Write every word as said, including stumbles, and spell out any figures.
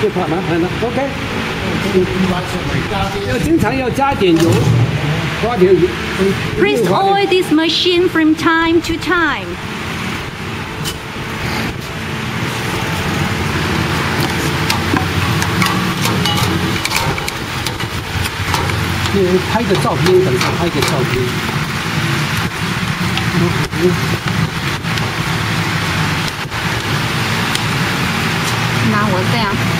快慢慢的 ，OK。要经常要加点油，加点油。 Please oil this machine from time to time. 拍个照片，等一下拍个照片。 拿我这样。